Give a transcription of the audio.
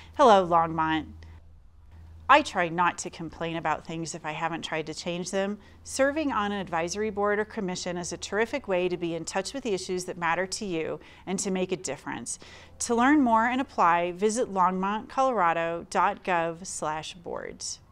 Hello, Longmont. I try not to complain about things if I haven't tried to change them. Serving on an advisory board or commission is a terrific way to be in touch with the issues that matter to you and to make a difference. To learn more and apply, visit longmontcolorado.gov/boards.